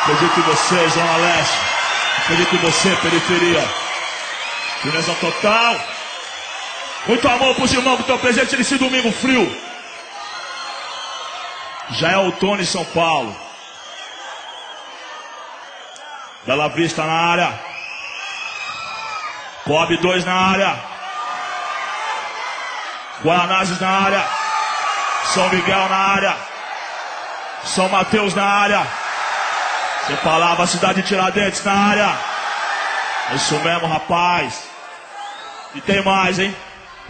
Acredito em você, Zona Leste. Acredito em você, periferia. Firmeza total. Muito amor pros irmãos que estão presentes nesse domingo frio. Já é outono em São Paulo. Bela Vista na área. Coab 2 na área. Guanazes na área. São Miguel na área. São Mateus na área. Sem palavra, cidade de Tiradentes na área. É isso mesmo, rapaz. E tem mais, hein?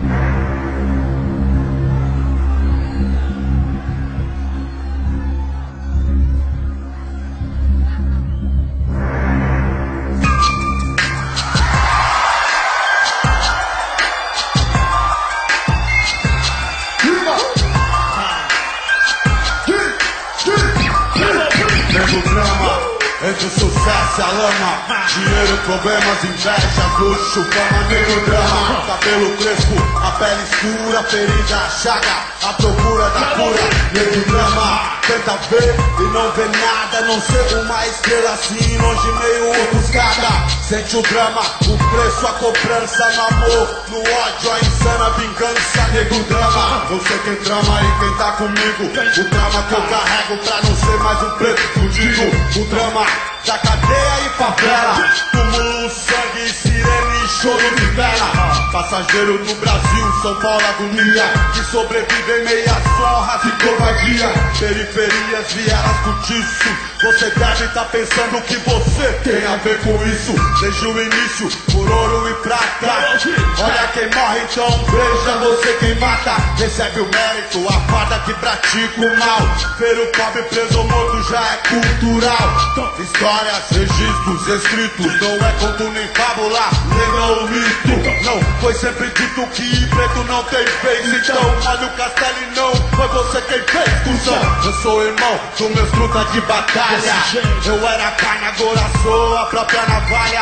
Entre o sucesso e a lama, dinheiro, problemas, inveja, luxo, fama, nego, drama. Cabelo crespo, a pele escura, ferida, chaga, a procura da cura, nego, drama. Tenta ver e não vê nada, não ser uma estrela assim, longe meio ofuscada. Sente o drama, o preço, a cobrança, no amor, no ódio, a insana vingança, nego, drama. Eu sei quem trama e quem tá comigo, o drama que eu carrego pra não ser mais um preto fudido. O drama da cadeia e favela, túmulo, sangue, sirene e choro de vela. Passageiro do Brasil, São Paulo, agonia, que sobrevive em meias honras e covardia. Periferias, vielas, cortiço, você deve estar pensando que você tem a ver com isso. Desde o início, por ouro e prata. Olha quem morre, então veja você quem mata. Recebe o mérito, a farda que pratica o mal. Ver o pobre preso ou morto já é cultural. Histórias, registros, escritos, não é conto nem fábula, lenda ou mito. Não, foi sempre dito que preto não tem vez. Então olha o castelo e não foi você quem fez, cuzão. Eu sou irmão dos meus trutas de batalha. Eu era carne, agora sou a própria navalha.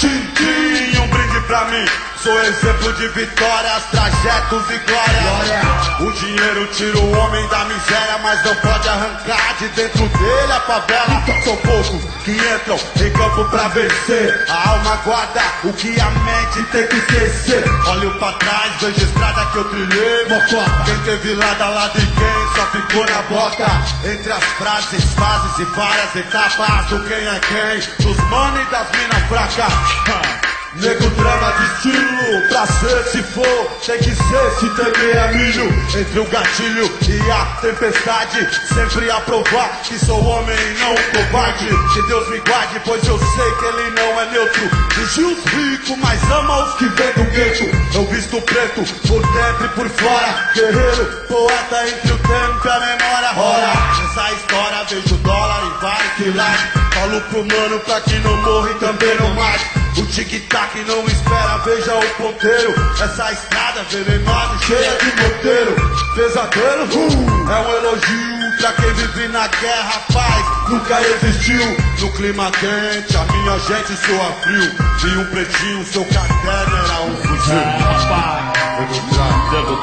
Tintim, um brinde pra mim. Sou exemplo de vitórias, trajetos e glória. O dinheiro tira o homem da miséria, mas não pode arrancar de dentro dele a favela. São poucos que entram em campo pra vencer. A alma guarda o que a mente tem que esquecer. Olho pra trás, vejo a estrada que eu trilhei, mocota. Quem teve lado a lado e quem só ficou na bota. Entre as frases, fases e várias etapas do quem é quem, dos mano e das minas fracas. Nego, drama de estilo, pra ser se for, tem que ser se temer é milho. Entre o gatilho e a tempestade, sempre a provar que sou homem e não covarde. Que Deus me guarde, pois eu sei que ele não é neutro. Vigia os ricos, mas ama os que vêm do gueto. Eu visto preto, por dentro e por fora. Guerreiro, poeta entre o tempo e a memória. Ora, nessa história vejo dólar e vai que lá. Falo pro mano pra que não morra e também não mate. O tic-tac não espera, veja o ponteiro. Essa estrada venenosa e cheia de morteiro. Pesadelo, é um elogio pra quem vive na guerra, paz nunca existiu. No clima quente, a minha gente soa frio. Vi um pretinho, seu caderno era um fuzil. Nego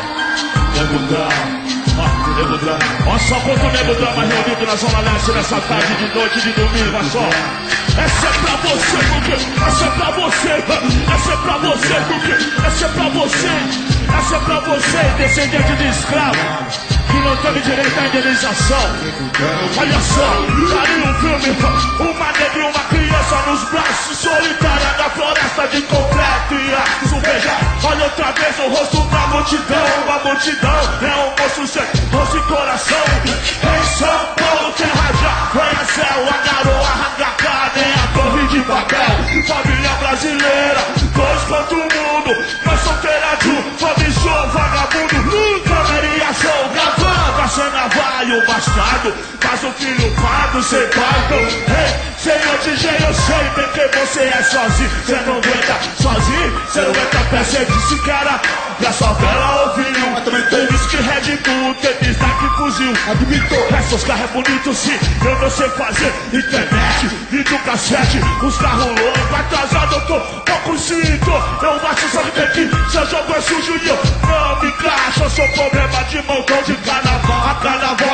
drama. Olha só quanto nego drama reunido na Zona Leste nessa tarde de noite de domingo, olha só. Essa é pra você, porque essa é pra você. Essa é pra você, porque essa é pra você. Essa é pra você, descendente de escravo que não teve direito à indenização. Olha só, tá ali um filme, uma negra e uma criança nos braços, solitária na floresta de concreto e aço. Veja, olha outra vez o rosto da multidão. A multidão é um moço sem rosto e coração. Em São Paulo tem raja, ganha céu, a garoa arranca carne, a torre de papel. Família brasileira, dois contra o mundo. Nós solteira de um, fome sou vagabundo. Nunca veria sou gavão, vai ser navalho, bastardo. Faz o filho pardo, cê pardo. Ei, senhor DJ, eu sei bem que você é sozinho. Cê não aguenta sozinho, cê não aguenta pé, cê disse cara. E a sua vela ouviu, mas também tem whisky Red Bull, tem destaque fuzil. Admitou, esses carros é bonito sim, eu não sei fazer internet, videocassete, os carros loucos, atrasado eu tô, pouco sinto. Eu acho só que tem que, seu jogo é sujo e eu não me encaixo. Eu sou problema de montão de carnaval, a carnaval meu vida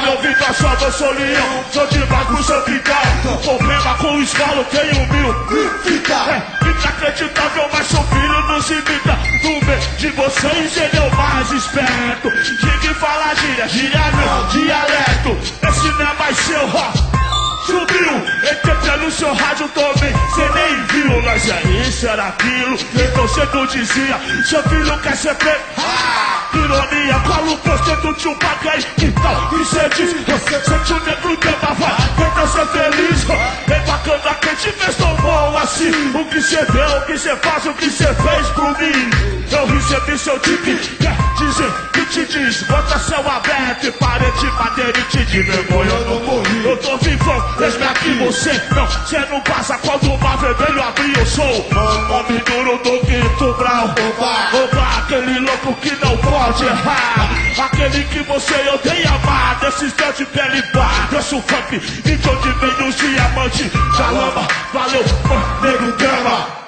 Olha só, eu sou leão, sou de bagunça vital. Problema com o escolo, tenho mil. É inacreditável, mas seu filho não se imita. No meio de vocês ele é o mais esperto. Quem fala gíria, gíria não, dialeto. Esse não é mais seu, ó. Subiu, entrei pelo seu rádio também, cê nem viu. Nós é isso, era aquilo, então cê não dizia. Seu filho quer ser preto, ironia. Cola o poster do tio Pagai, então que cê diz? Você sente o negro tema, vai, tenta ser feliz. É bacana quem te fez tão bom assim. O que cê vê, o que cê faz, o que cê fez por mim. Eu recebi seu tique, quer dizer que te diz. Bota céu aberto e parede madeira e te diz. Vergonha, eu não morri, eu tô vivão. Desde aqui você não, cê não passa quando o mar vermelho abrir. Eu sou homem duro do quinto grau. Oba, aquele louco que não pode errar. Aquele que você odeia amar. Desse instante pele bar. Eu sou funk e de onde vem os diamantes da lama. Valeu, nego drama.